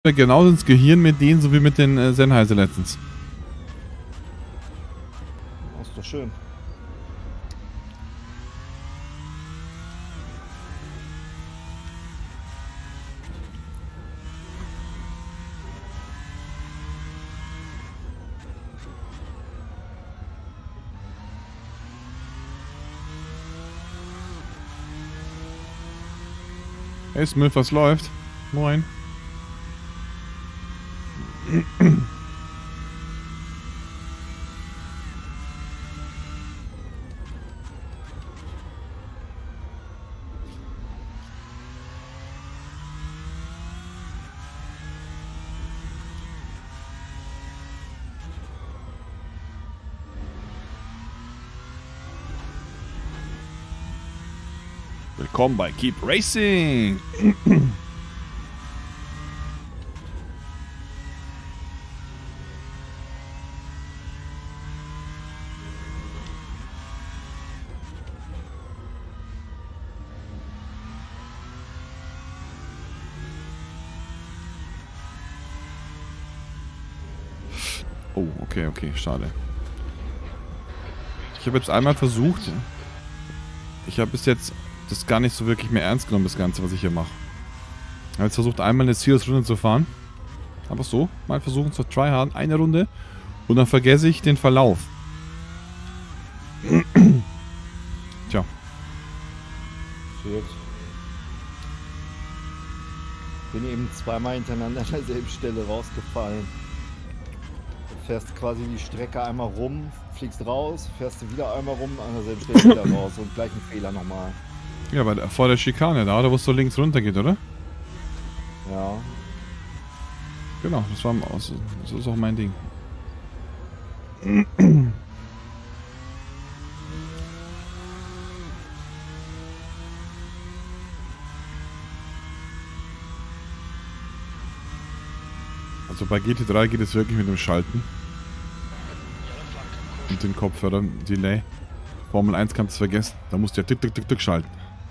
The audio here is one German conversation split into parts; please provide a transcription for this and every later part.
mir genauso ins Gehirn mit denen, so wie mit den Sennheiser letztens. Das ist doch schön. Hey Smith, was läuft? Moin. Willkommen bei Keep Racing. Oh, okay, schade. Ich habe jetzt einmal versucht. Ich habe bis jetzt das gar nicht so wirklich mehr ernst genommen, das Ganze, was ich hier mache. Ich habe jetzt versucht, einmal eine Serious-Runde zu fahren. Einfach so, mal versuchen zu tryharden, eine Runde. Und dann vergesse ich den Verlauf. Tja. Jetzt. Bin eben zweimal hintereinander an derselben Stelle rausgefallen. Du fährst quasi die Strecke einmal rum, fliegst raus, fährst du wieder einmal rum, an derselben Stelle wieder raus und gleich ein Fehler nochmal. Ja, aber vor der Schikane da, wo es so links runter geht, oder? Ja. Genau, das ist auch mein Ding. Also bei GT3 geht es wirklich mit dem Schalten. Und den Kopfhörern, Delay. Formel 1 kannst du vergessen. Da musst du ja tick schalten.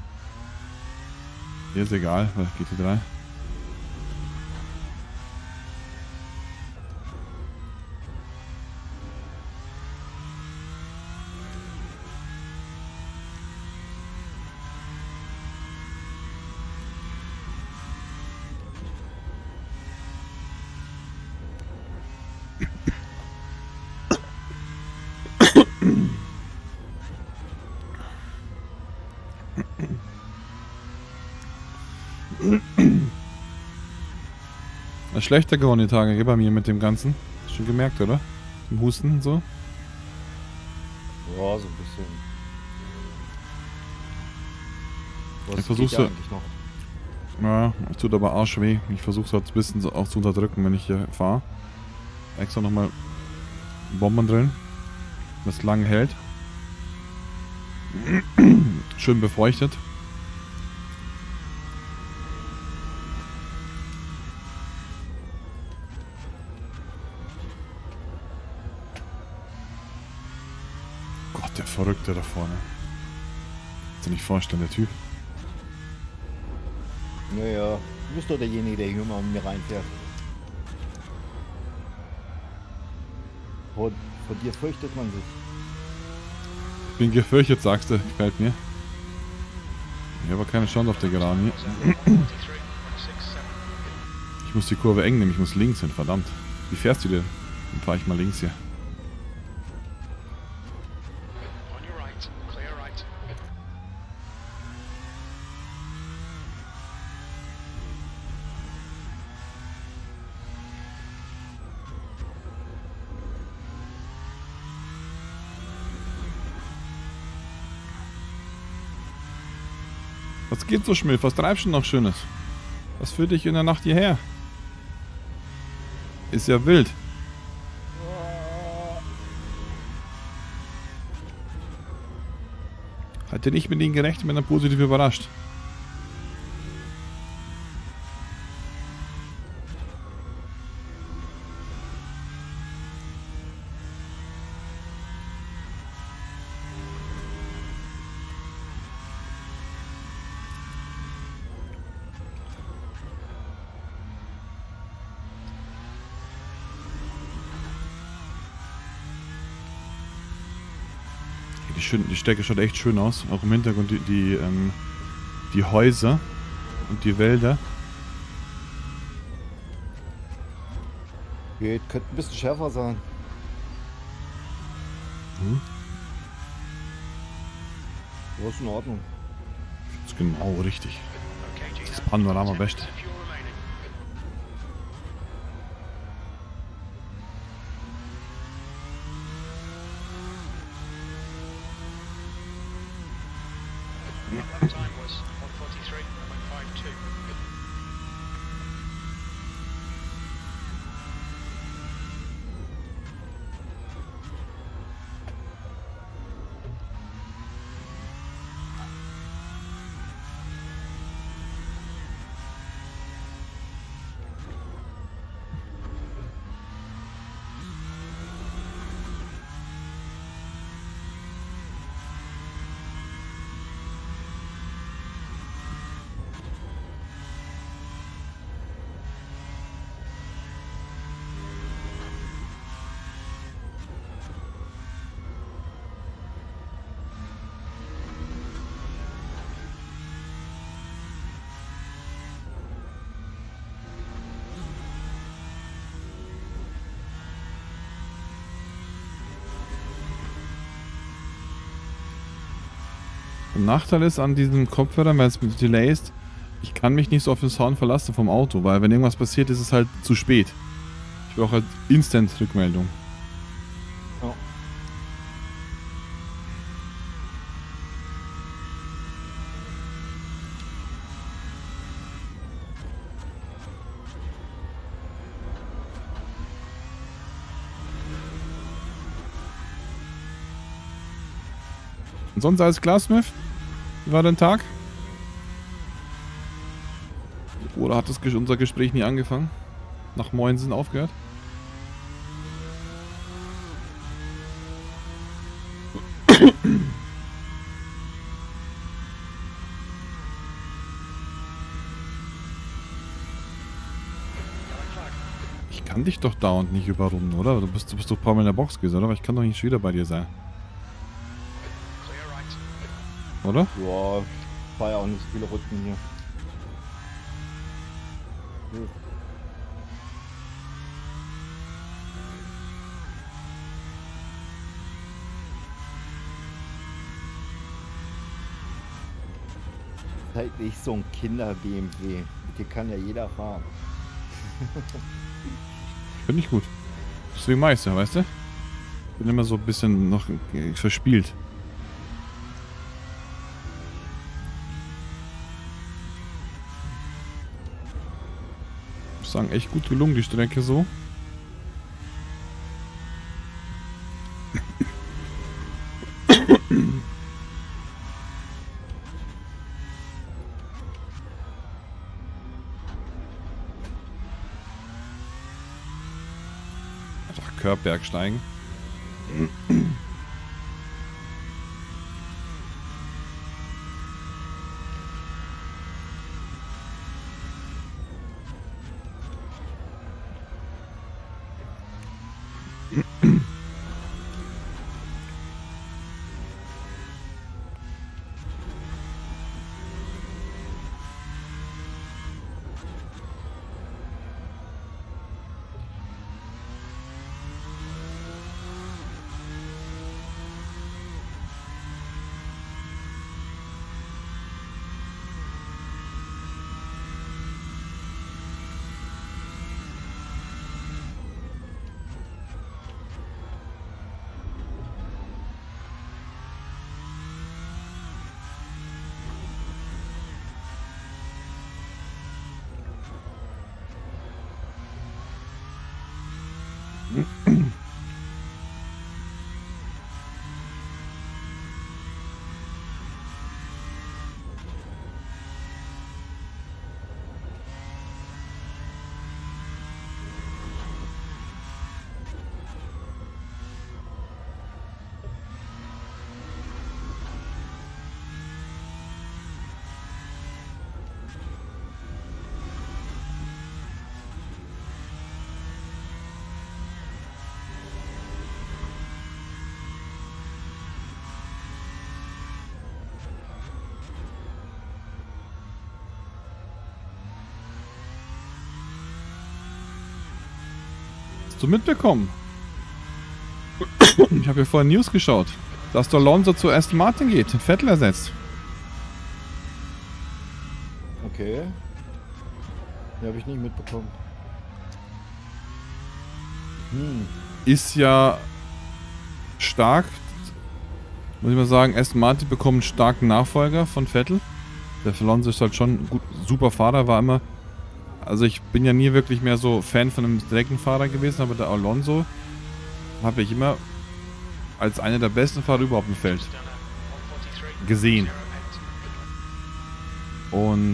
Hier ist egal, bei GT3. Ist schlechter geworden die Tage, gell, bei mir mit dem Ganzen. Hast du schon gemerkt, oder? Im Husten und so. Ja, so ein bisschen. Ich versuch's ja eigentlich noch. Ja, es tut aber arschweh. Ich versuche es ein bisschen auch zu unterdrücken, wenn ich hier fahre. Extra nochmal Bomben drin, das lange hält. Schön befeuchtet. Gott, der Verrückte da vorne. Kannst du nicht vorstellen, der Typ. Naja, du bist doch derjenige, der hier immer an mir reinfährt. Vor dir fürchtet man sich. Bin gefürchtet, sagst du. Gefällt mir. Ich habe aber keine Chance auf der Geraden hier. Ich muss die Kurve eng nehmen, ich muss links hin, verdammt. Wie fährst du denn? Dann fahre ich mal links hier. Was geht so, Schmidt? Was treibst du noch Schönes? Was führt dich in der Nacht hierher? Ist ja wild. Hatte nicht mit ihnen gerechnet, bin dann positiv überrascht. Die Strecke schaut echt schön aus. Auch im Hintergrund die Häuser und die Wälder. Geht, könnte ein bisschen schärfer sein. Das ist in Ordnung. Das ist genau richtig. Das Panorama best. Der Nachteil ist an diesem Kopfhörer, wenn es mit Delay ist, ich kann mich nicht so auf den Sound verlassen vom Auto, weil wenn irgendwas passiert, ist es halt zu spät. Ich brauche halt Instant-Rückmeldung. Ja. Und sonst alles klar, Smith? Wie war dein Tag? Oder hat unser Gespräch nie angefangen? Nach Moinsen aufgehört? Ich kann dich doch dauernd nicht überrunden, oder? Du bist doch ein paar Mal in der Box gewesen, oder? Aber ich kann doch nicht schon wieder bei dir sein. Oder? Ja, war ja auch nicht so viele Runden hier. Halt nicht so ein Kinder-BMW. Mit dir kann ja jeder fahren. Finde ich gut. Deswegen Meister, weißt du? Bin immer so ein bisschen noch verspielt. Ich muss sagen, echt gut gelungen, die Strecke so. Einfach Körbberg steigen. Hast du mitbekommen? Ich habe ja vorhin News geschaut, dass der Alonso zu Aston Martin geht, Vettel ersetzt. Okay. Die habe ich nicht mitbekommen. Ist ja stark, muss ich mal sagen, Aston Martin bekommt einen starken Nachfolger von Vettel. Der Alonso ist halt schon ein super Fahrer, war immer. Also ich bin ja nie wirklich mehr so Fan von einem direkten Fahrer gewesen, aber der Alonso habe ich immer als einer der besten Fahrer überhaupt im Feld gesehen. Und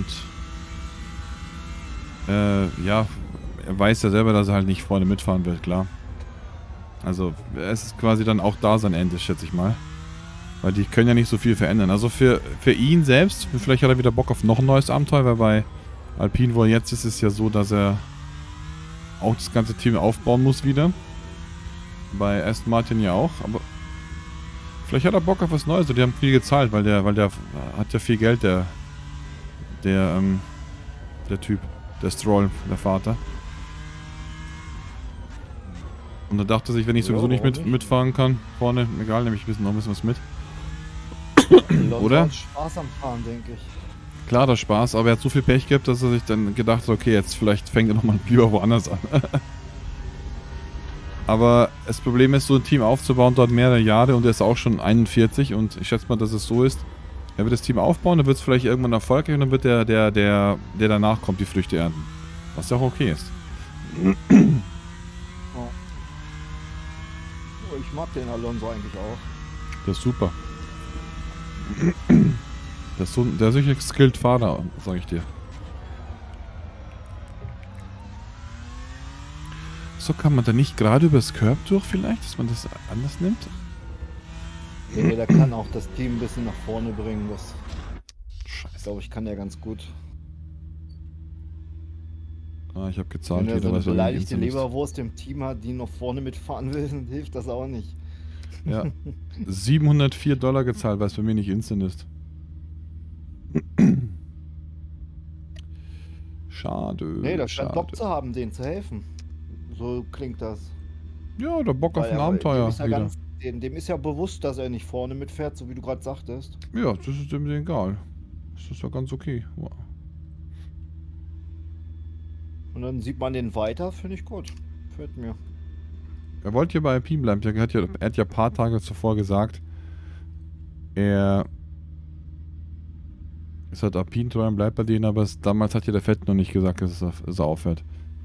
ja, er weiß ja selber, dass er halt nicht vorne mitfahren wird, klar. Also es ist quasi dann auch da sein Ende, schätze ich mal. Weil die können ja nicht so viel verändern. Also für ihn selbst, vielleicht hat er wieder Bock auf noch ein neues Abenteuer, weil bei Alpine, wo er jetzt ist, ist es ja so, dass er auch das ganze Team aufbauen muss wieder. Bei Aston Martin ja auch, aber vielleicht hat er Bock auf was Neues. Die haben viel gezahlt, weil der hat ja viel Geld, der Typ, der Stroll, der Vater. Und er dachte sich, wenn ich sowieso nicht mitfahren kann, vorne, egal, nehme ich noch ein bisschen was mit. Oder? Hat Spaß am Fahren, denke ich. Klar, das Spaß, aber er hat so viel Pech gehabt, dass er sich dann gedacht hat, okay, jetzt vielleicht fängt er nochmal lieber woanders an. Aber das Problem ist, so ein Team aufzubauen, dauert mehrere Jahre und er ist auch schon 41 und ich schätze mal, dass es so ist. Er wird das Team aufbauen, dann wird es vielleicht irgendwann erfolgreich und dann wird der danach kommt, die Früchte ernten. Was ja auch okay ist. Ich mag den Alonso eigentlich auch. Das ist super. Der ist sicher skilled Fahrer, sage ich dir. So, kann man da nicht gerade übers Curb durch vielleicht, dass man das anders nimmt? Nee, der kann auch das Team ein bisschen nach vorne bringen. Das, Scheiße. glaube ich, kann der ganz gut. Ah, ich habe gezahlt. Wenn er so eine was beleidigte Leberwurst im Team hat, die noch vorne mitfahren will, dann hilft das auch nicht. Ja. $704 gezahlt, weil es bei mir nicht instant ist. Schade. Nee, das scheint schade. Bock zu haben, denen zu helfen. So klingt das. Ja, der Bock auf ein Abenteuer. Dem ist ja bewusst, dass er nicht vorne mitfährt, so wie du gerade sagtest. Ja, das ist dem egal. Das ist ja ganz okay. Wow. Und dann sieht man den weiter, finde ich gut. Gefällt mir. Er wollte hier bei Alpine bleiben. Er hat ja ein paar Tage zuvor gesagt, er ist halt Alpine-treu und bleibt bei denen, aber damals hat ja der Fett noch nicht gesagt, dass er aufhört.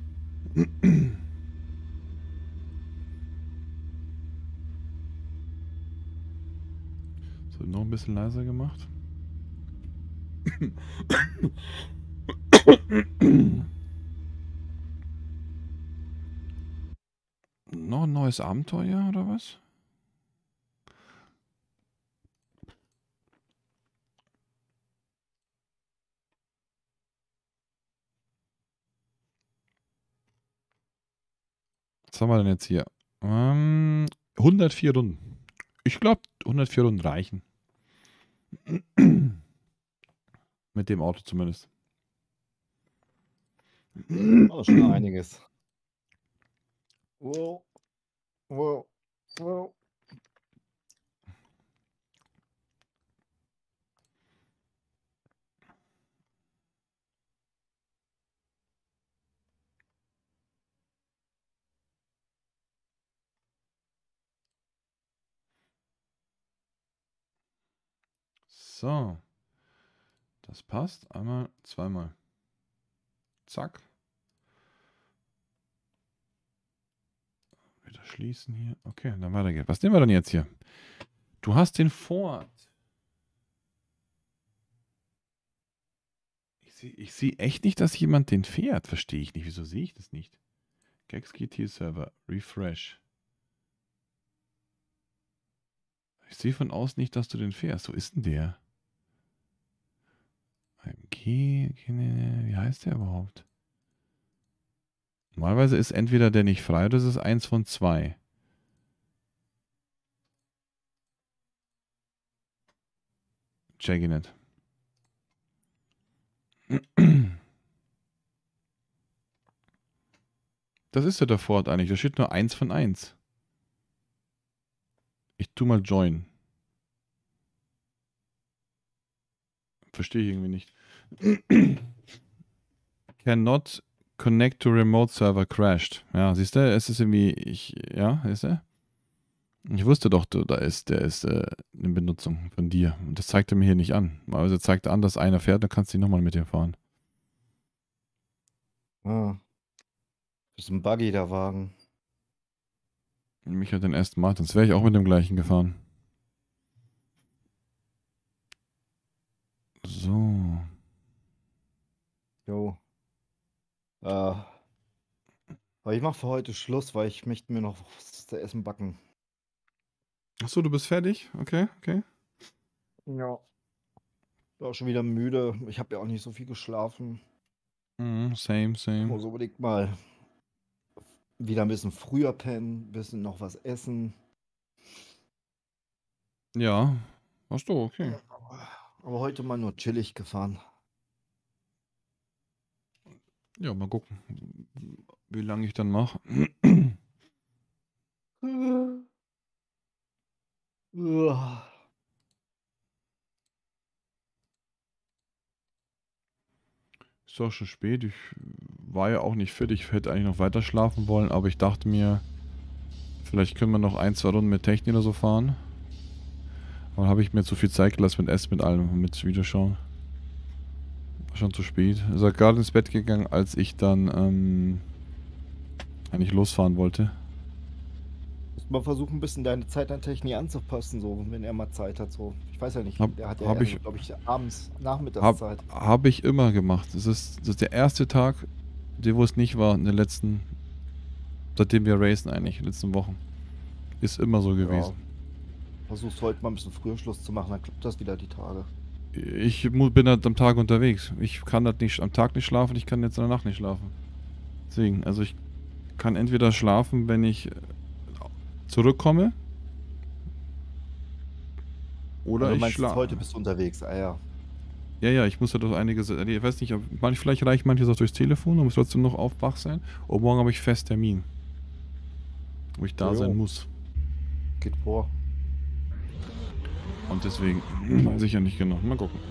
So, noch ein bisschen leiser gemacht. Noch ein neues Abenteuer oder was? Was haben wir denn jetzt hier? 104 Runden. Ich glaube, 104 Runden reichen. Mit dem Auto zumindest. Oh, schon einiges. Wow. Wow. Wow. So. Das passt. Einmal, zweimal. Zack. Wieder schließen hier. Okay, dann weiter geht's. Was nehmen wir denn jetzt hier? Du hast den Ford. Ich sehe echt nicht, dass jemand den fährt. Verstehe ich nicht. Wieso sehe ich das nicht? Gex GT Server. Refresh. Ich sehe von außen nicht, dass du den fährst. Wo ist denn der? Wie heißt der überhaupt? Normalerweise ist entweder der nicht frei oder es ist eins von zwei. Check ihn nicht. Das ist ja der Ford eigentlich. Da steht nur 1 von 1. Ich tu mal Join. Verstehe ich irgendwie nicht. Cannot connect to remote server crashed. Ja, siehst du, es ist irgendwie, ja, siehst du? Ich wusste doch, der ist in Benutzung von dir. Und das zeigt er mir hier nicht an. Also zeigt er an, dass einer fährt, dann kannst du nicht nochmal mit dir fahren. Ah. Das ist ein Buggy, der Wagen. Mich hat den ersten Mal, sonst wäre ich auch mit dem gleichen gefahren. So. Jo. Aber ich mache für heute Schluss, weil ich möchte mir noch was zu essen backen. Achso, du bist fertig? Okay, okay. Ja. Bin auch schon wieder müde. Ich habe ja auch nicht so viel geschlafen. Same. Ich muss unbedingt mal wieder ein bisschen früher pennen, ein bisschen noch was essen. Ja. Hast du, okay. Aber heute mal nur chillig gefahren. Ja, mal gucken, wie lange ich dann mache. Ist auch schon spät. Ich war ja auch nicht fit. Ich hätte eigentlich noch weiter schlafen wollen, aber ich dachte mir, vielleicht können wir noch 1, 2 Runden mit Technik oder so fahren. Aber habe ich mir zu viel Zeit gelassen mit Essen, mit allem, mit Videoschauen. War schon zu spät. Ist er gerade ins Bett gegangen, als ich dann eigentlich losfahren wollte. Muss mal versuchen, ein bisschen deine Zeit an Technik anzupassen, so, wenn er mal Zeit hat. So. Ich weiß ja nicht, der hat ja, glaube ich, abends, Nachmittagszeit. Habe ich immer gemacht. Das ist der erste Tag, wo es nicht war, in den letzten, seitdem wir racen eigentlich, in den letzten Wochen. Ist immer so gewesen. Ja. Versuchst heute mal ein bisschen früher Schluss zu machen, dann klappt das wieder die Tage. Ich bin halt am Tag unterwegs. Ich kann halt nicht am Tag nicht schlafen, ich kann jetzt in der Nacht nicht schlafen. Deswegen, also ich kann entweder schlafen, wenn ich zurückkomme. Oder also ich schlafe. Heute bist du unterwegs, ja. Ja, ich muss ja doch einiges. Ich weiß nicht, vielleicht reicht manches auch durchs Telefon und muss trotzdem noch wach sein. Und morgen habe ich fest Termin. Wo ich da sein muss. Geht vor. Und deswegen weiß ich ja nicht genau. Mal gucken.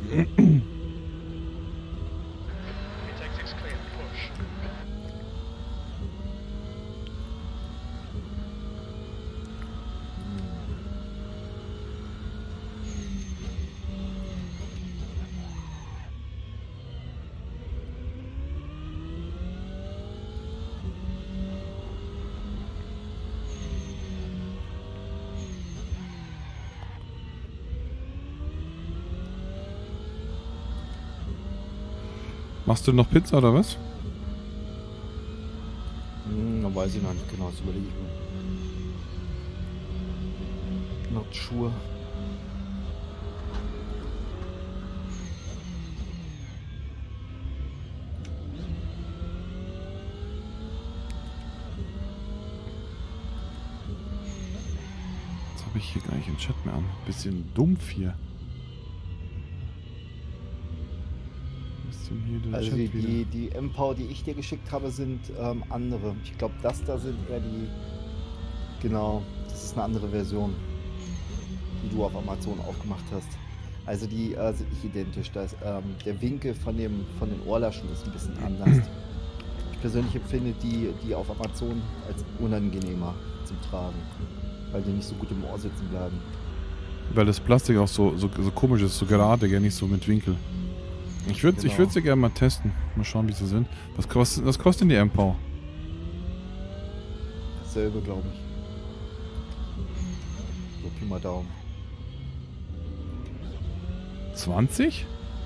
Machst du noch Pizza oder was? Dann weiß ich noch nicht genau, das überlege ich mir. Not sure. Jetzt habe ich hier gar nicht den Chat mehr an. Bisschen dumpf hier. Also die MV, die ich dir geschickt habe, sind andere. Ich glaube, das da sind eher die... Genau, das ist eine andere Version, die du auf Amazon aufgemacht hast. Also die sind nicht identisch. Da ist, der Winkel von den Ohrlaschen ist ein bisschen anders. Ich persönlich empfinde die auf Amazon als unangenehmer zum Tragen, weil die nicht so gut im Ohr sitzen bleiben. Weil das Plastik auch so komisch ist, so gerade, gar nicht so mit Winkel. Ich würde sie gerne mal testen. Mal schauen, wie sie sind. Was kostet denn die MV? Dasselbe, glaube ich. So, Pi mal Daumen. 20?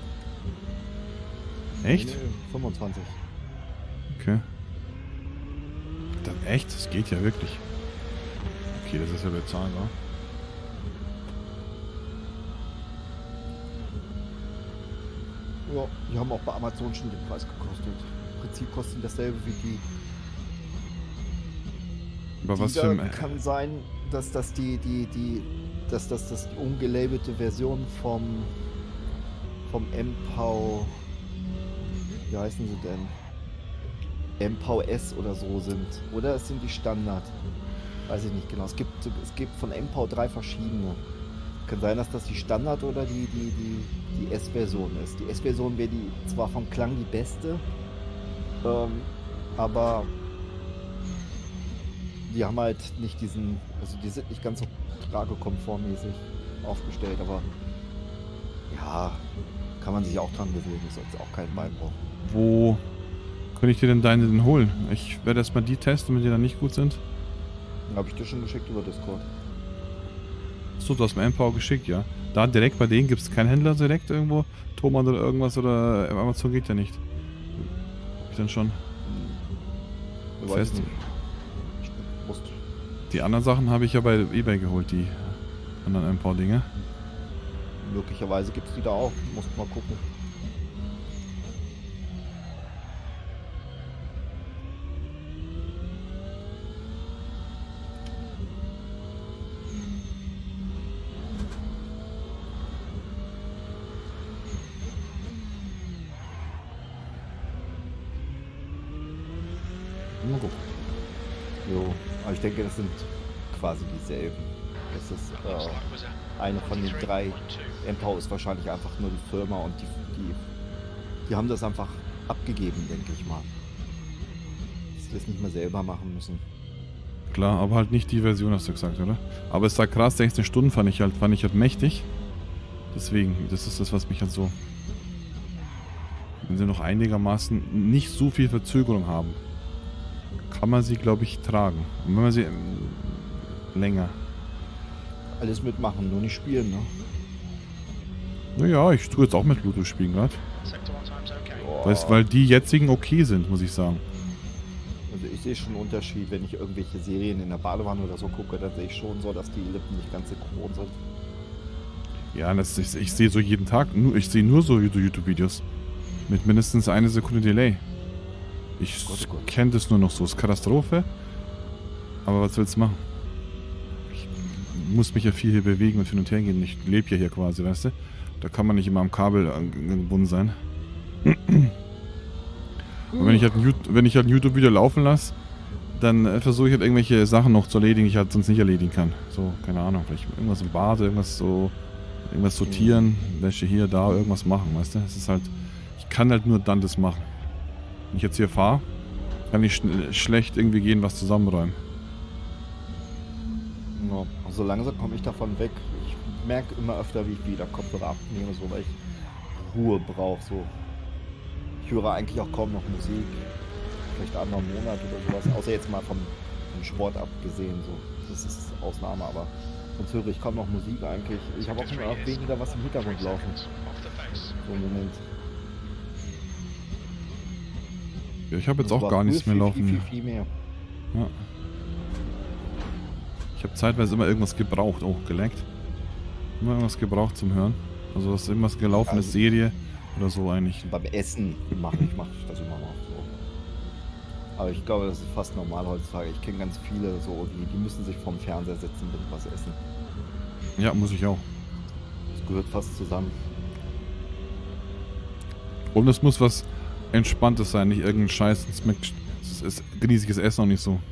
Echt? Nee, 25. Okay. Dann echt? Das geht ja wirklich. Okay, das ist ja bezahlbar. Ja, die haben auch bei Amazon schon den Preis gekostet. Im Prinzip kosten dasselbe wie die. Aber was für ein... Kann sein, dass das die ungelabelte Version vom MPOW, wie heißen sie denn? MVS oder so sind. Oder es sind die Standard. Weiß ich nicht genau. Es gibt von MV 3 verschiedene. Kann sein, dass das die Standard oder die S-Version ist. Die S-Version wäre die zwar vom Klang die beste, aber die haben halt nicht diesen, also die sind nicht ganz so tragekomfortmäßig aufgestellt, aber ja, kann man sich auch dran gewöhnen, ist jetzt auch kein Beinbruch. Wo könnte ich dir denn deine denn holen? Ich werde erstmal die testen, wenn die dann nicht gut sind. Habe ich dir schon geschickt über Discord. Achso, du hast mir Empower geschickt, ja. Da direkt bei denen gibt es keinen Händler direkt irgendwo? Thomann oder irgendwas oder Amazon geht ja nicht. Hab ich dann schon Weiß nicht. Die anderen Sachen habe ich ja bei eBay geholt, die anderen Empower-Dinge. Möglicherweise gibt es die da auch. Musst mal gucken. Mal gucken. Jo, aber ich denke, das sind quasi dieselben. Das ist eine von den 3. MV ist wahrscheinlich einfach nur die Firma und die haben das einfach abgegeben, denke ich mal. Dass die das nicht mehr selber machen müssen. Klar, aber halt nicht die Version, hast du gesagt, oder? Aber es war krass, 16 Stunden fand ich halt mächtig. Deswegen, das ist das, was mich halt so... Wenn sie noch einigermaßen nicht so viel Verzögerung haben, kann man sie, glaube ich, tragen. Und wenn man sie länger... Alles mitmachen, nur nicht spielen, ne? Naja, ich tue jetzt auch mit Bluetooth spielen gerade. Weil die jetzigen okay sind, muss ich sagen. Also ich sehe schon einen Unterschied, wenn ich irgendwelche Serien in der Badewanne oder so gucke, dann sehe ich schon so, dass die Lippen nicht ganz synchron sind. Ja, ich sehe so jeden Tag, ich sehe nur so YouTube-Videos. Mit mindestens 1 Sekunde Delay. Ich kenne das nur noch so, es ist Katastrophe. Aber was willst du machen? Ich muss mich ja viel hier bewegen und hin und her gehen. Ich lebe ja hier quasi, weißt du? Da kann man nicht immer am Kabel gebunden sein. Und wenn ich halt ein YouTube-Video laufen lasse, dann versuche ich halt irgendwelche Sachen noch zu erledigen, die ich halt sonst nicht erledigen kann. So, keine Ahnung, vielleicht irgendwas im Bad, irgendwas sortieren, Wäsche hier, da, irgendwas machen, weißt du? Es ist halt, ich kann halt nur dann das machen. Wenn ich jetzt hier fahre, kann ich schlecht irgendwie gehen, was zusammenräumen. Ja, so langsam komme ich davon weg. Ich merke immer öfter, wie ich wieder Kopfhörer abnehme, so, weil ich Ruhe brauche. So. Ich höre eigentlich auch kaum noch Musik. Vielleicht einmal im Monat oder sowas. Außer jetzt mal vom Sport abgesehen. So. Das ist Ausnahme, aber sonst höre ich kaum noch Musik eigentlich. Ich habe auch immer weniger was im Hintergrund laufen. So im Moment. Ja, ich habe jetzt auch gar nichts mehr laufen. Viel mehr. Ja. Ich habe zeitweise immer irgendwas gebraucht. Oh, geleckt. Immer irgendwas gebraucht zum Hören. Also was irgendwas gelaufen ist, Serie oder so eigentlich. Beim Essen mache ich das immer noch so. Aber ich glaube, das ist fast normal heutzutage. Ich kenne ganz viele so, die müssen sich vorm Fernseher setzen, wenn was essen. Ja, muss ich auch. Das gehört fast zusammen. Und es muss was Entspanntes sein, nicht irgendein Scheiß. Genieße ich das Essen auch nicht so.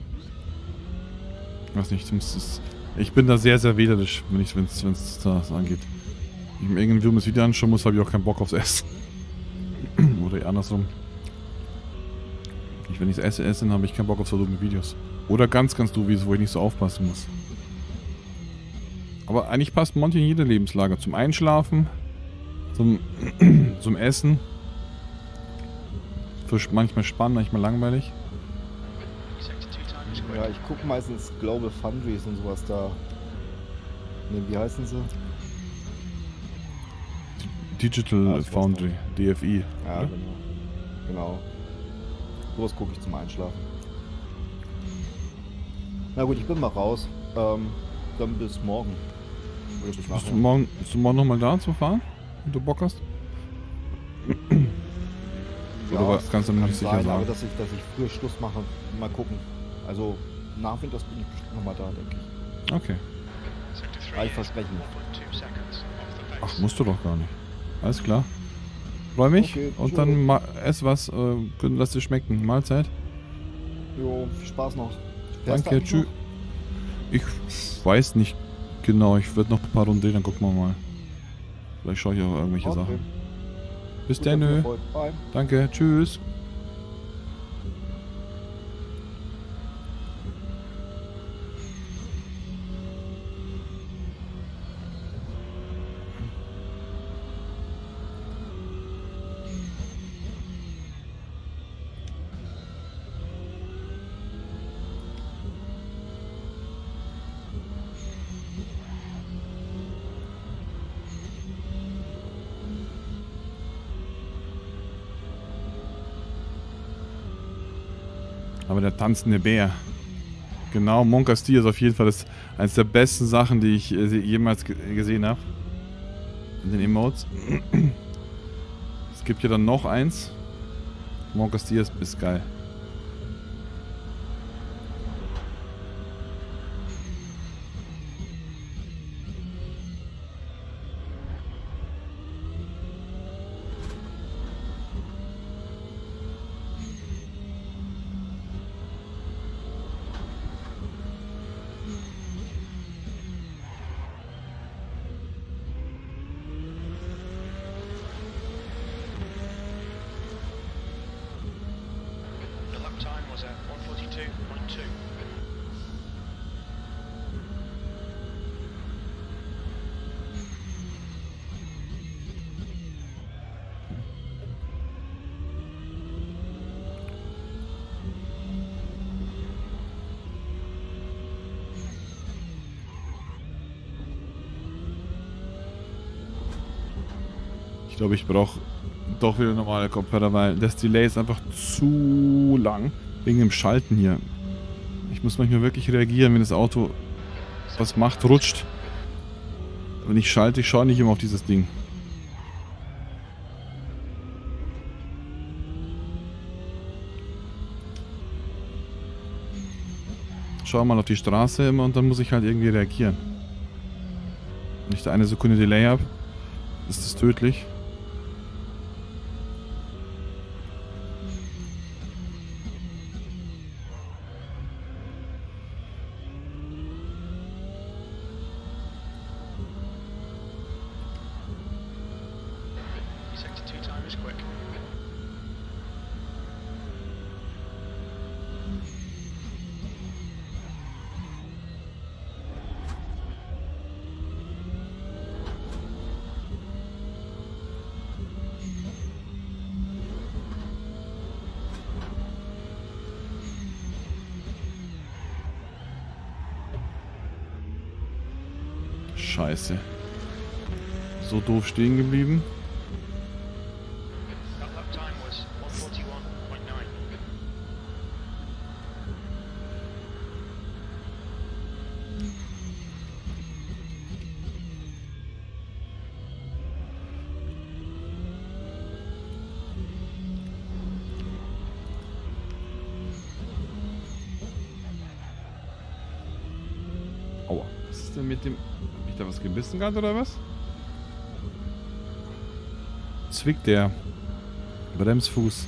Ich weiß nicht, ich bin da sehr, sehr wählerisch, wenn es das angeht. Wenn ich mir irgendein dummes Video anschauen muss, habe ich auch keinen Bock aufs Essen. Oder andersrum. Wenn ich das esse, dann habe ich keinen Bock auf so dumme Videos. Oder ganz, ganz dumme Videos, wo ich nicht so aufpassen muss. Aber eigentlich passt Monty in jede Lebenslage. Zum Einschlafen, zum Essen. Für manchmal spannend, manchmal langweilig. Ja, ich gucke meistens Global Foundries und sowas da. Ne, wie heißen sie? Digital Foundry, DFI. Ja, oder? Genau. Sowas gucke ich zum Einschlafen. Na gut, ich bin mal raus. Dann bis morgen. Oder bis Bist du morgen nochmal da zu fahren, wenn du Bock hast? Ja, oder was kannst du mir nicht sicher sagen? Aber dass ich früher Schluss mache, mal gucken. Also nach Winters bin ich bestimmt nochmal da, denke ich. Okay. Ich verspreche nicht. Ach, musst du doch gar nicht. Alles klar. Freu mich Okay, und tschö. dann ess was. Lass dir schmecken. Mahlzeit. Jo, viel Spaß noch. Fährst du Danke, eigentlich tschüss. noch? Ich weiß nicht genau. Ich würde noch ein paar Runden drehen, dann gucken wir mal. Vielleicht schaue ich auch irgendwelche Okay. Sachen. Bis Gut, dann viel dann. Erfolg. Bye. Danke, tschüss. Aber der tanzende Bär. Genau, Mon Castillo ist auf jeden Fall eines der besten Sachen, die ich jemals gesehen habe. In den Emotes. Es gibt ja dann noch eins. Mon Castillo ist geil. The lap time was at 1:42.2. Ich glaube, ich brauche doch wieder normale Kopfhörer, weil das Delay ist einfach zu lang. Wegen dem Schalten hier. Ich muss manchmal wirklich reagieren, wenn das Auto was macht, rutscht. Wenn ich schalte, ich schaue nicht immer auf dieses Ding. Schau mal auf die Straße immer und dann muss ich halt irgendwie reagieren. Wenn ich da eine Sekunde Delay habe, ist das tödlich. Sector 2 time is quick. Scheiße. So doof stehen geblieben. That lap time was 1:41.9. Aua. Was ist denn mit dem... Hab ich da was gebissen gerade oder was? Zwickt der. Bremsfuß.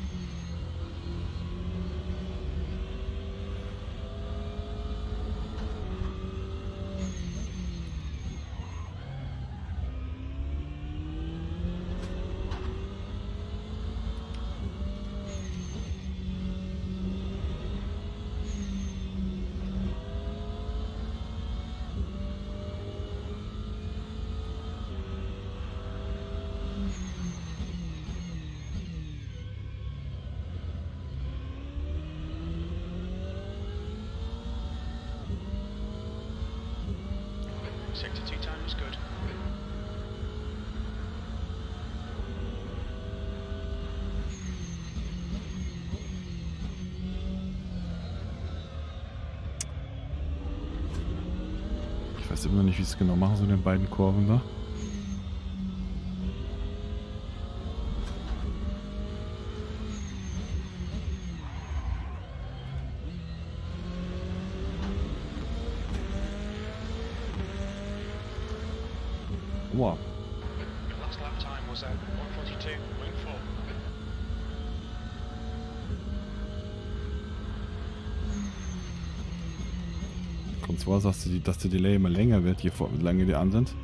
Sector 2 time is good. Ich weiß immer noch nicht, wie sie es genau machen, so in den beiden Kurven da. Wow. The last lap time was at wing 4. Kommt vor, dass der Delay immer länger wird, je länger die an sind.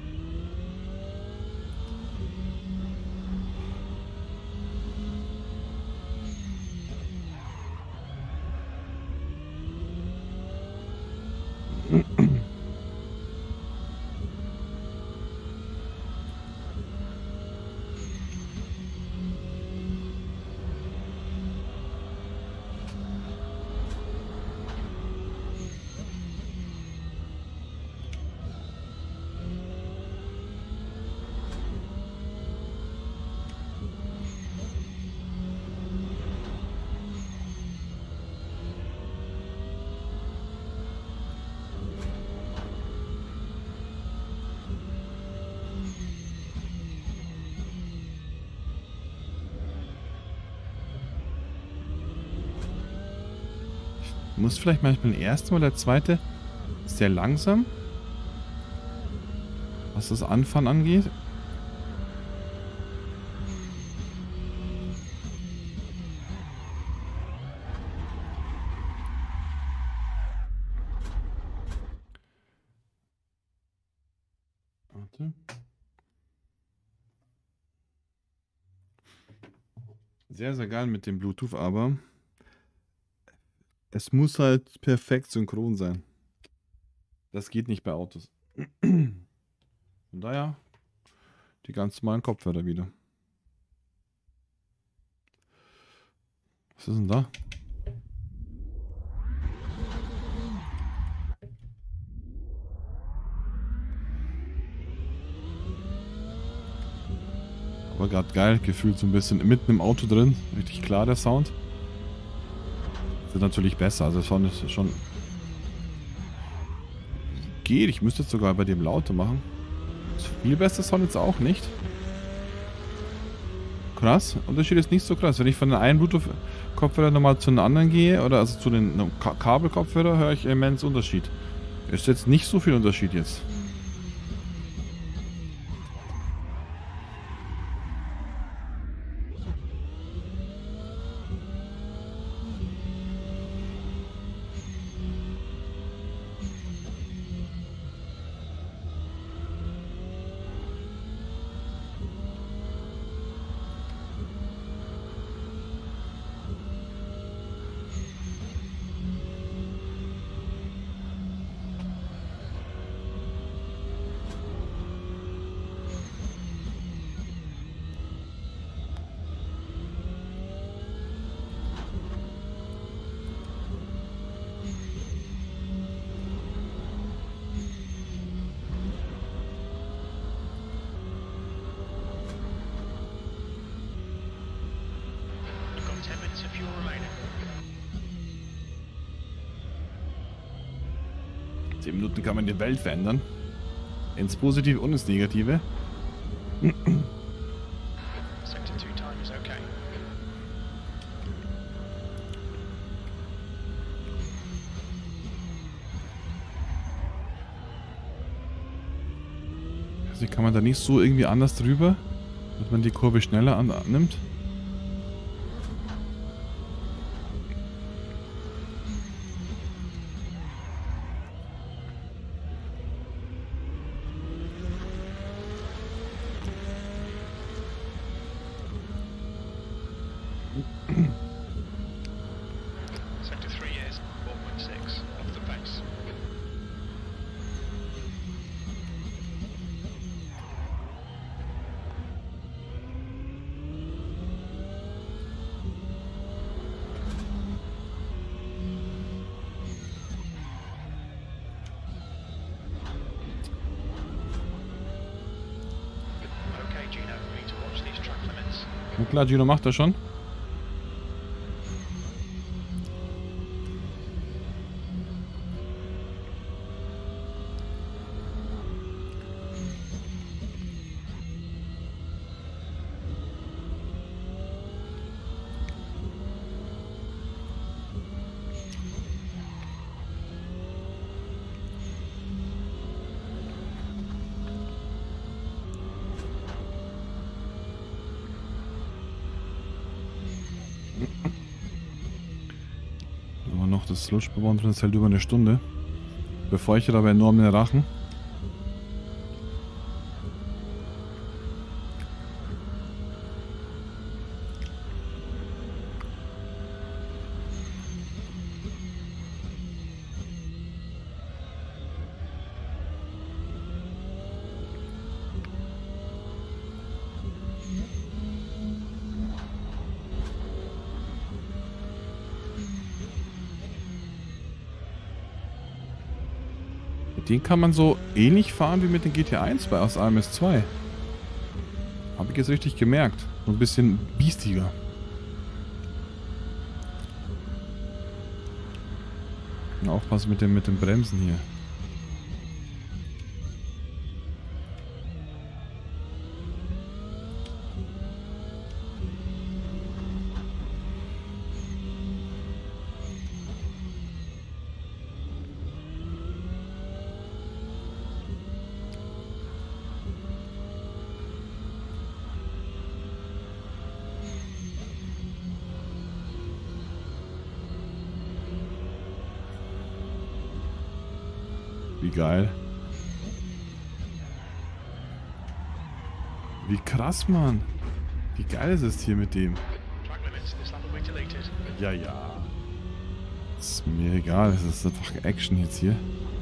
Muss vielleicht manchmal der erste oder der zweite sehr langsam, was das Anfahren angeht. Warte. Sehr, sehr geil mit dem Bluetooth, aber es muss halt perfekt synchron sein. Das geht nicht bei Autos. Von daher die ganz normalen Kopfhörer wieder. Was ist denn da? Aber gerade geil, gefühlt so ein bisschen mitten im Auto drin. Richtig klar der Sound. Wird natürlich besser, also schon ist schon geht. Ich müsste jetzt sogar bei dem lauter machen. Viel besser Sound jetzt auch nicht. Krass, Unterschied ist nicht so krass. Wenn ich von den einen Bluetooth-Kopfhörer nochmal zu den anderen gehe, oder also zu den Kabelkopfhörer, höre ich immens Unterschied. Ist jetzt nicht so viel Unterschied jetzt. You've got 10 minutes of fuel remaining. 10 Minuten kann man die Welt verändern. Ins Positive und ins Negative. Sector 2 time is okay. Also kann man da nicht so irgendwie anders drüber, dass man die Kurve schneller annimmt. Sector 3 is 4.6 off the pace. Okay, Gino, we need to watch these track limits. Na klar, Gino macht das schon. noch. Das Lutschballon drin ist halt über eine Stunde. Befeuchtet aber enorm den Rachen. Den kann man so ähnlich fahren wie mit den GT1 bei aus AMS 2. Habe ich jetzt richtig gemerkt. So ein bisschen biestiger. Ja, aufpassen mit den Bremsen hier. Wie geil. Wie krass, Mann. Wie geil ist es hier mit dem? Track limits, this lap will be deleted. Ja, ja. Ist mir egal. Es ist einfach Action jetzt hier.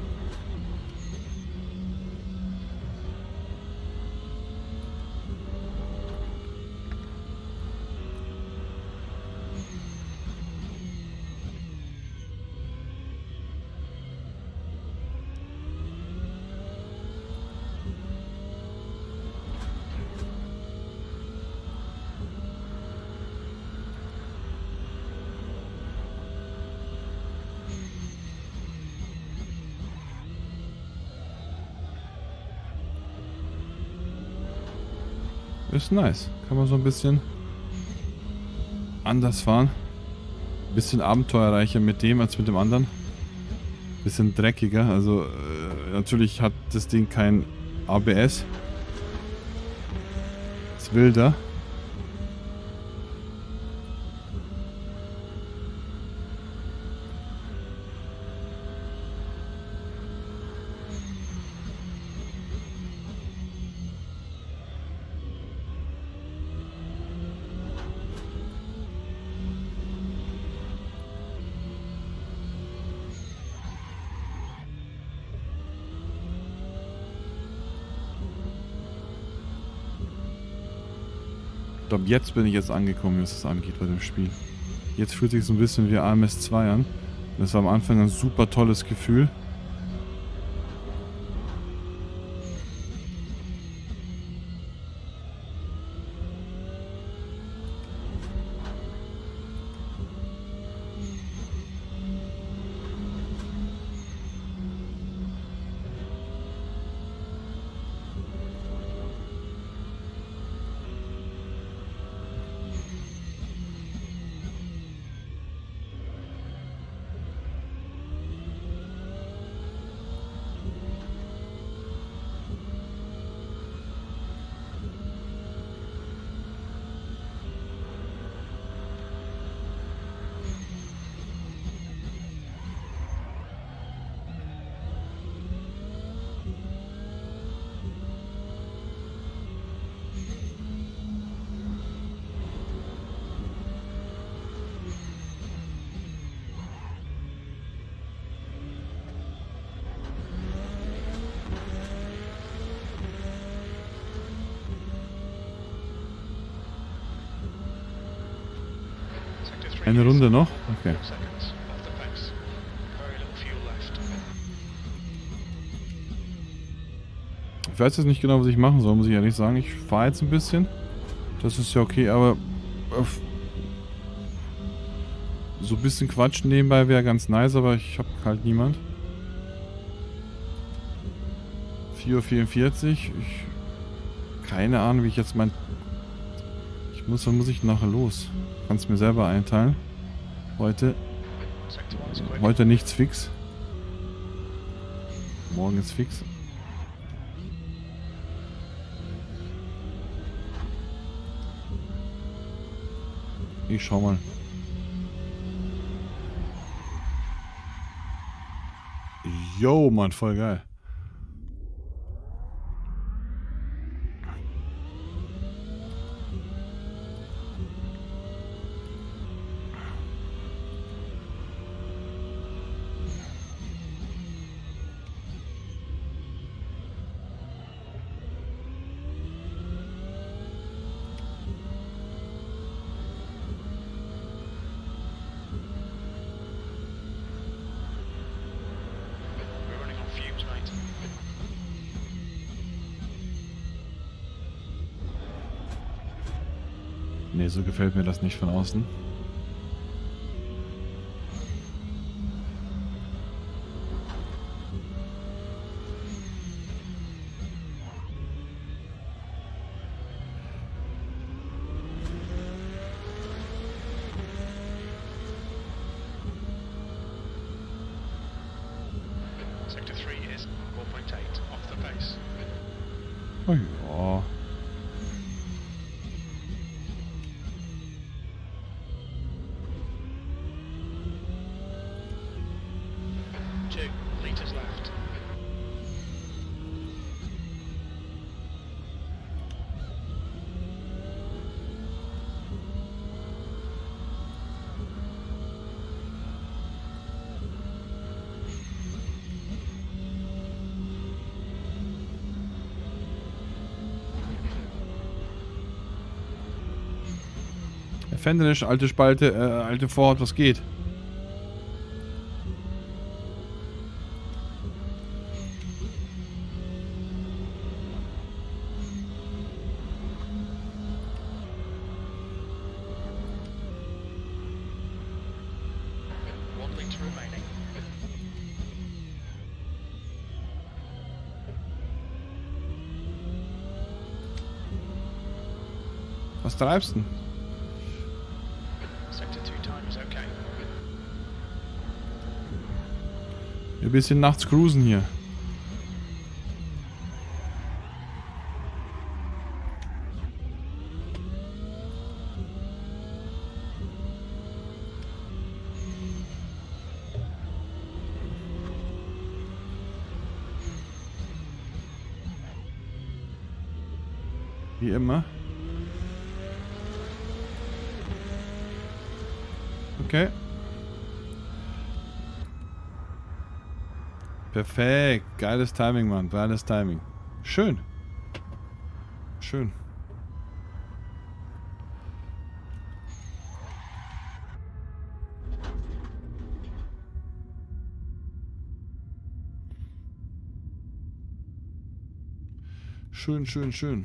Ist nice. Kann man so ein bisschen anders fahren. Bisschen abenteuerreicher mit dem als mit dem anderen. Bisschen dreckiger. Also natürlich hat das Ding kein ABS. Ist wilder. Ich glaube, jetzt bin ich jetzt angekommen, was es angeht bei dem Spiel. Jetzt fühlt sich so ein bisschen wie AMS 2 an. Das war am Anfang ein super tolles Gefühl. Eine Runde noch? Okay. Seconds off the pace. Very little fuel left. Ich weiß jetzt nicht genau, was ich machen soll, muss ich ehrlich sagen. Ich fahre jetzt ein bisschen. Das ist ja okay, aber so ein bisschen quatschen nebenbei wäre ganz nice, aber ich habe halt niemand. 4:44 Uhr. Keine Ahnung, wie ich jetzt mein... Wann muss ich nachher los? Kannst mir selber einteilen. Heute nichts fix. Morgen ist fix. Ich schau mal. Yo, Mann, voll geil. We're running on fumes, mate. Nee, so gefällt mir das nicht von außen. Sector 3 is 4.8 off the base. Oh ja. Two litres left. Fendenisch, alte Spalte, alte Vorhaut, was geht? One litre remaining. Was treibst du denn? Sector 2 time is okay. Ein bisschen nachts cruisen hier. Wie immer. Okay. Perfekt. Geiles Timing, Mann. Geiles Timing. Schön. Schön. Schön, schön, schön.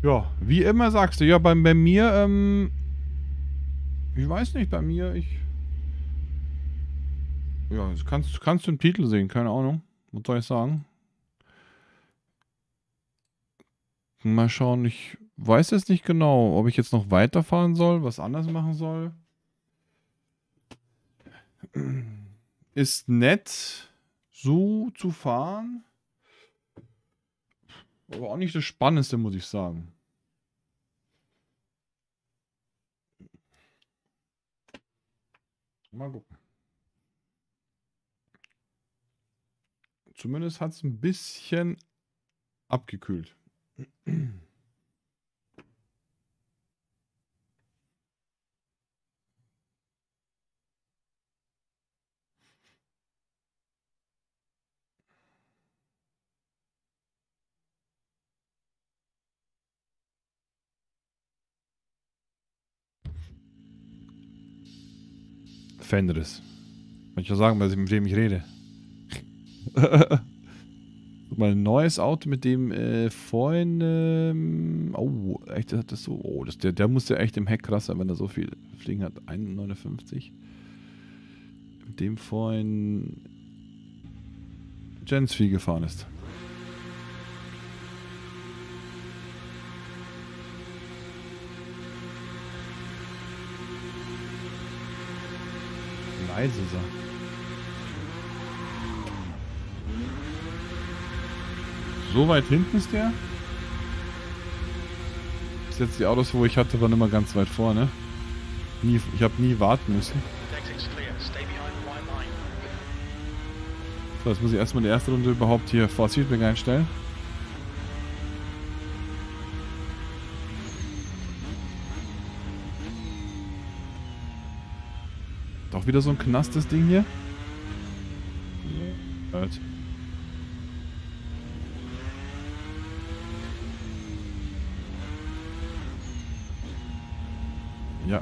Ja, wie immer sagst du. Ja, bei mir, ich weiß nicht, bei mir, ja, das kannst du im Titel sehen, keine Ahnung. Was soll ich sagen? Mal schauen, ich weiß jetzt nicht genau, ob ich jetzt noch weiterfahren soll, was anders machen soll. Ist nett, so zu fahren. Aber auch nicht das Spannendste, muss ich sagen. Mal gucken. Zumindest hat es ein bisschen abgekühlt. Fenris. Kann ich ja sagen, mit wem ich rede. Mein neues Auto, mit dem vorhin. Oh, echt, hat das so. Oh, der muss ja echt im Heck krass sein, wenn er so viel Fliegen hat. 1,59. Mit dem vorhin Jens viel gefahren ist. Leise ist er. So weit hinten ist der. Bis jetzt die Autos, wo ich hatte, waren immer ganz weit vorne. Ich habe nie warten müssen. So, jetzt muss ich erstmal die erste Runde überhaupt hier Force Feedback einstellen. Doch wieder so ein Knast, das Ding hier. Halt. Ja.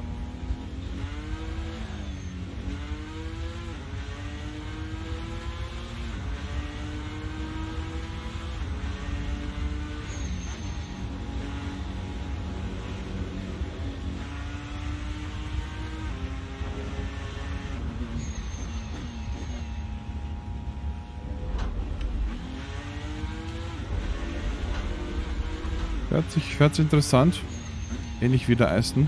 Fährt sich interessant. Ähnlich wie der Aston.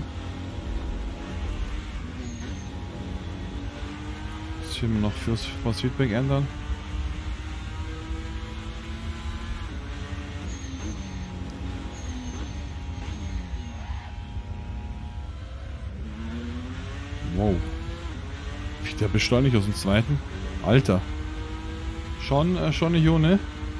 Bisschen noch fürs Feedback ändern. Wow. Wie der beschleunigt aus dem zweiten. Alter. Schon eine Jone.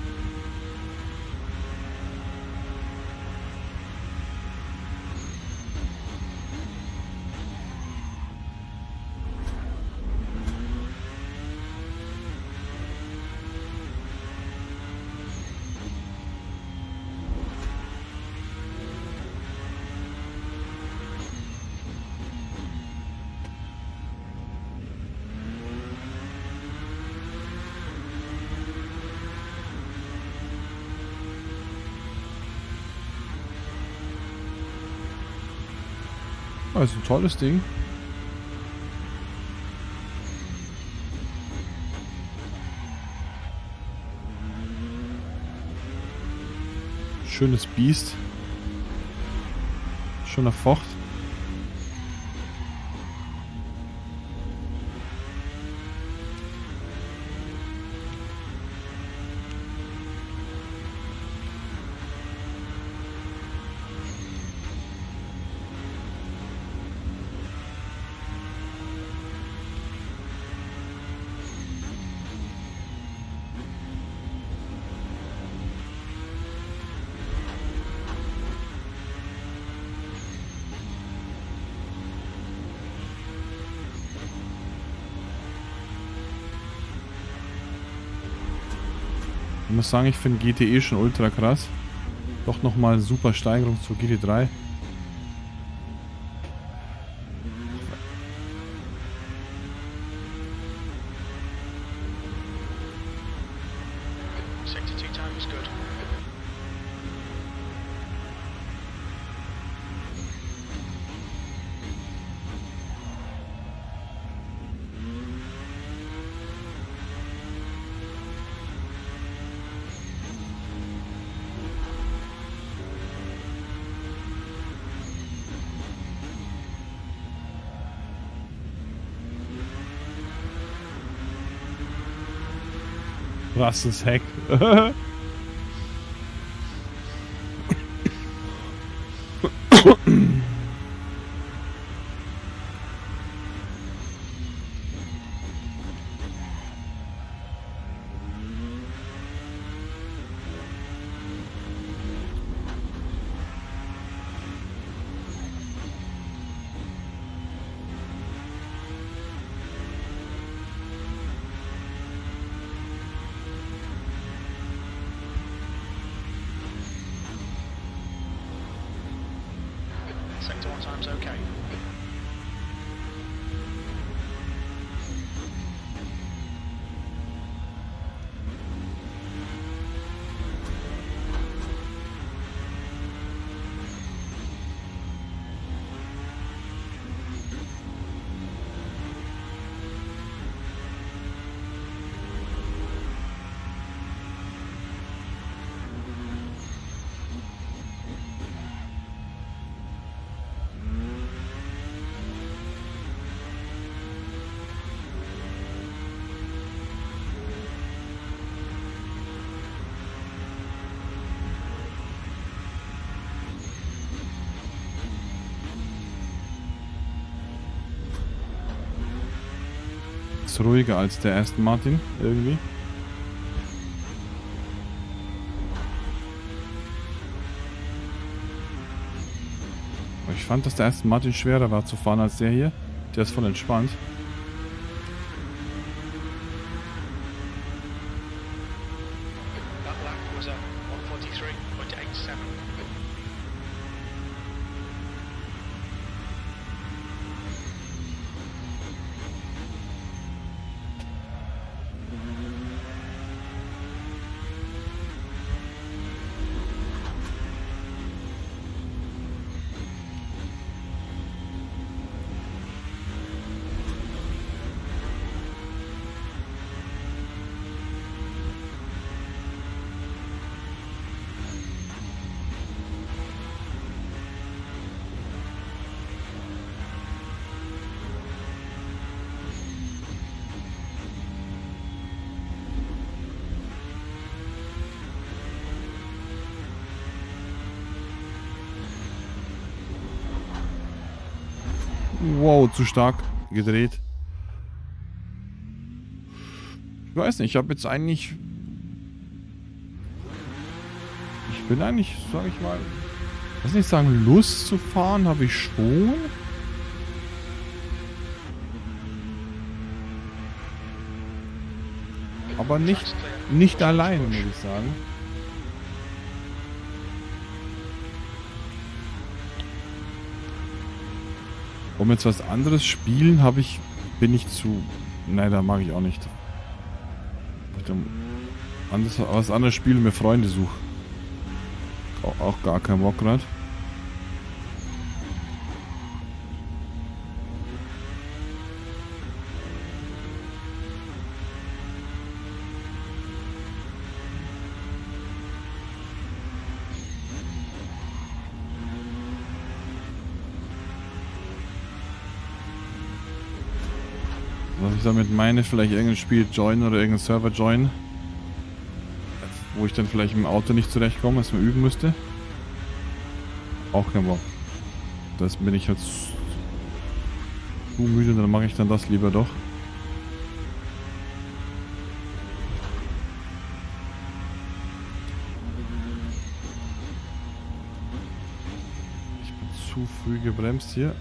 Das ist ein tolles Ding. Schönes Biest. Schöner Focht. Ich muss sagen, ich finde GTE schon ultra krass. Doch nochmal super Steigerung zur GT3. Krasses Heck. Sector 1 times okay. Ist ruhiger als der Aston Martin, irgendwie. Aber ich fand, dass der Aston Martin schwerer war zu fahren als der hier. Der ist voll entspannt. That lap was a 143.87. Wow, zu stark gedreht. Ich weiß nicht, ich habe jetzt eigentlich... Ich bin eigentlich, sage ich mal... Ich weiß nicht sagen, Lust zu fahren habe ich schon. Aber nicht allein, muss ich sagen. Um jetzt was anderes spielen, bin ich zu... Nein, da mag ich auch nicht. Ich dann was anderes spielen, mir Freunde suche. Auch gar kein Bock gerade. Was ich damit meine, vielleicht irgendein Spiel joinen oder irgendein Server joinen, wo ich dann vielleicht im Auto nicht zurechtkomme, was man üben müsste. Auch kein Bock. Das bin ich jetzt zu müde, dann mache ich dann das lieber doch. Ich bin zu früh gebremst hier.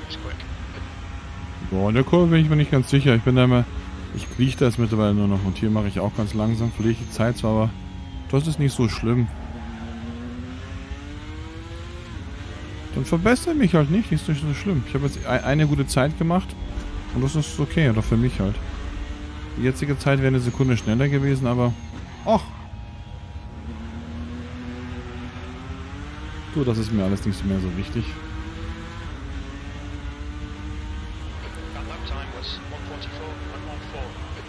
It's quick. Boah, in der Kurve bin ich mir nicht ganz sicher. Ich bin da immer... Ich kriege das mittlerweile nur noch und hier mache ich auch ganz langsam. Verliere ich die Zeit zwar, aber das ist nicht so schlimm. Dann verbessere mich halt nicht, ist nicht so schlimm. Ich habe jetzt eine gute Zeit gemacht und das ist okay, oder für mich halt. Die jetzige Zeit wäre eine Sekunde schneller gewesen, aber... Ach! Du, das ist mir alles nicht mehr so wichtig. That lap time was 1:44.14.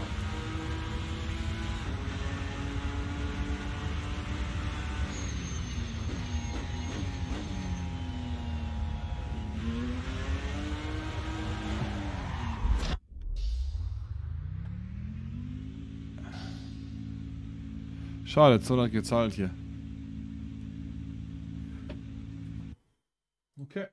Schade, jetzt hat gezahlt hier. Okay.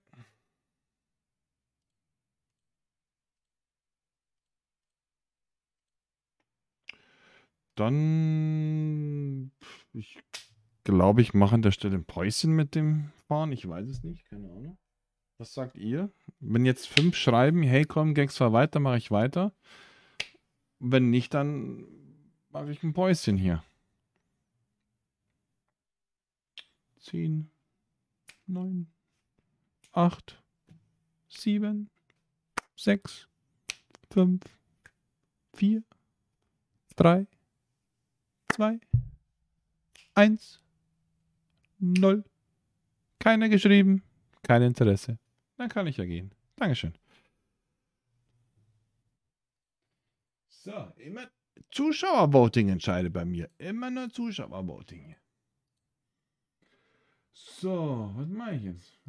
Dann... Ich glaube, ich mache an der Stelle ein Päuschen mit dem Fahren. Ich weiß es nicht, keine Ahnung. Was sagt ihr? Wenn jetzt 5 schreiben, hey komm, Gags fahr weiter, mache ich weiter. Wenn nicht, dann mache ich ein Päuschen hier. 10, 9, 8, 7, 6, 5, 4, 3, 2, 1, 0. Keiner geschrieben, kein Interesse. Dann kann ich ja gehen. Dankeschön. So, immer Zuschauervoting entscheidet bei mir. Immer nur Zuschauervoting. So, was mache ich jetzt?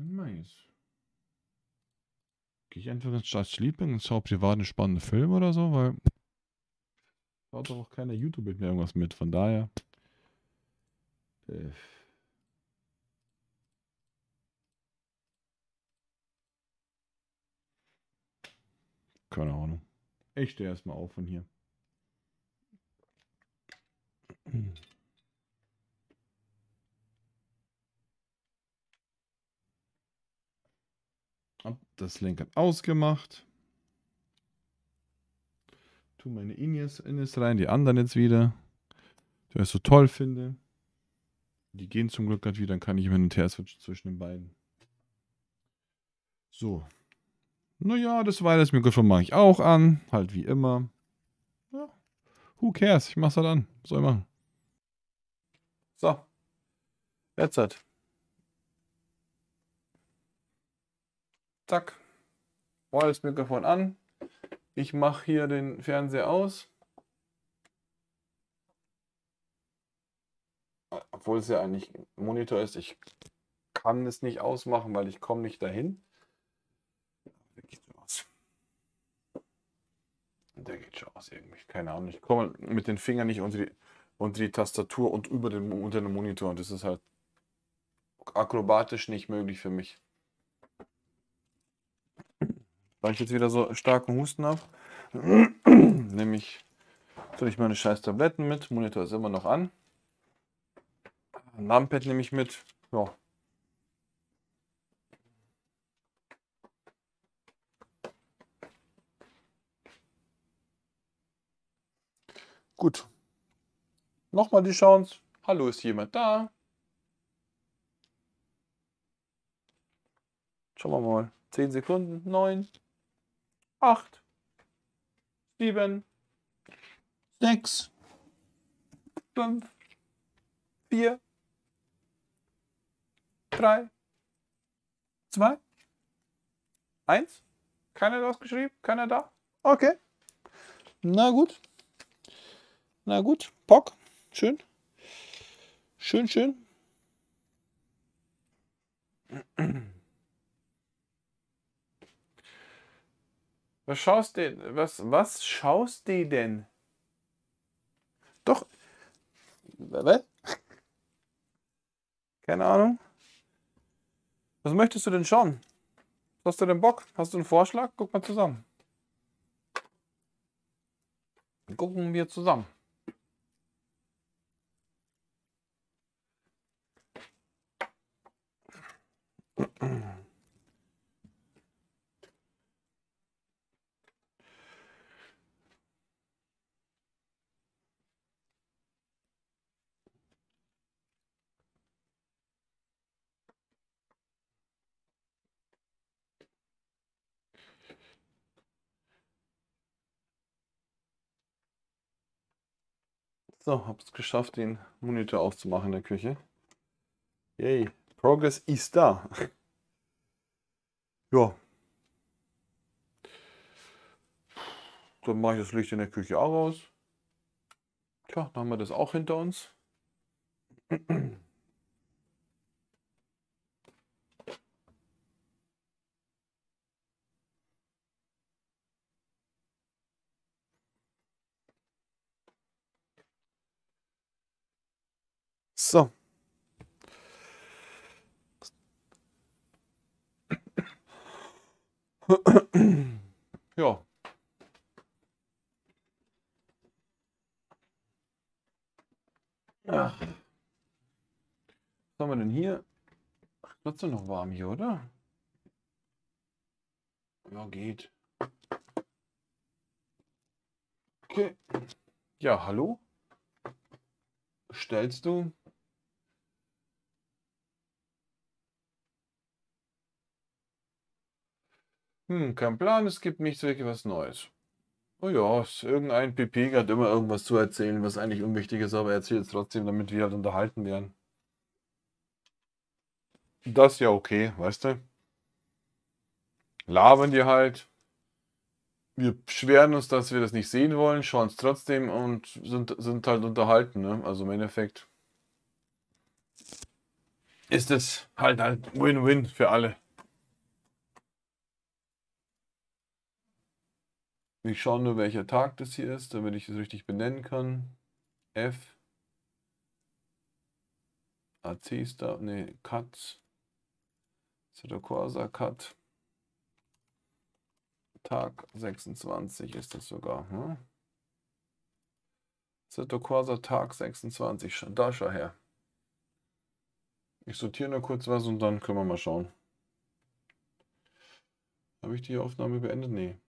Gehe ich einfach ins Start Sleeping und schaue privat einen spannenden Film oder so, weil schaut doch auch keiner YouTube mit mir irgendwas mit, von daher. Keine Ahnung. Ich stehe erstmal auf von hier. Hab das Lenkrad ausgemacht. Tu meine Innes rein, die anderen jetzt wieder. Die ich so toll finde. Die gehen zum Glück gerade wieder, dann kann ich hin und her switchen zwischen den beiden. So. Naja, das Mikrofon mache ich auch an. Halt wie immer. Ja. Who cares? Ich mach's halt an. Was soll ich machen? So. Jetzt halt. Zack. Das Mikrofon an. Ich mache hier den Fernseher aus. Obwohl es ja eigentlich ein Monitor ist. Ich kann es nicht ausmachen, weil ich komme nicht dahin. Der geht so aus. Der geht schon aus irgendwie. Keine Ahnung. Ich komme mit den Fingern nicht unter die Tastatur und unter den Monitor. Und das ist halt akrobatisch nicht möglich für mich. Weil ich jetzt wieder so starken Husten habe, nehme ich natürlich meine scheiß Tabletten mit. Monitor ist immer noch an. Numpad nehme ich mit. Ja. Gut. Nochmal die Chance. Hallo, ist jemand da? Schauen wir mal. 10 Sekunden. 9, 8, 7, 6, 5, 4, 3, 2, 1. Keiner hat was geschrieben? Keiner da? Okay. Na gut. Na gut. Pock. Schön. Schön, schön. Was schaust du? Was schaust du denn? Doch. Was? Keine Ahnung. Was möchtest du denn schauen? Hast du denn Bock? Hast du einen Vorschlag? Guck mal zusammen. Gucken wir zusammen. So, hab's geschafft, den Monitor auszumachen in der Küche. Yay, Progress ist da. Ja. Dann mache ich das Licht in der Küche auch aus. Tja, dann haben wir das auch hinter uns. So. Ja. Ach. Was haben wir denn hier? Ach, wird's doch noch warm hier, oder? Ja, geht. Okay. Ja, hallo? Stellst du? Kein Plan, es gibt nicht wirklich was Neues. Oh ja, irgendein PP hat immer irgendwas zu erzählen, was eigentlich unwichtig ist, aber er erzählt es trotzdem, damit wir halt unterhalten werden. Das ist ja okay, weißt du? Labern die halt. Wir beschweren uns, dass wir das nicht sehen wollen, schauen es trotzdem und sind halt unterhalten. Ne? Also im Endeffekt ist es halt ein Win-Win für alle. Ich schaue nur, welcher Tag das hier ist, damit ich es richtig benennen kann. F. AC Star, ne, Cut. Assetto Corsa Cut. Tag 26 ist das sogar. Hm? Assetto Corsa Tag 26. Da schau her. Ich sortiere nur kurz was und dann können wir mal schauen. Habe ich die Aufnahme beendet? Nee.